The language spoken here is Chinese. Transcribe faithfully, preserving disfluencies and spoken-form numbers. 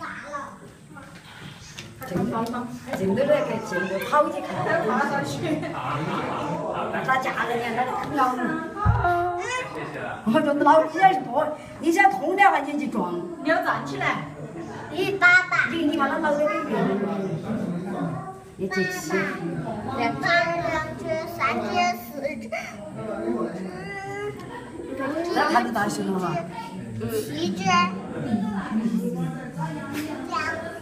进进到那个进到跑起看，打架人家那个很老了。我说老子也是多，你想痛的话你就撞。 你要站起来。 你打打。 你你看他老的那个，你这气。 两只两只三只四只。 那看得大熊了哈。 七只。两。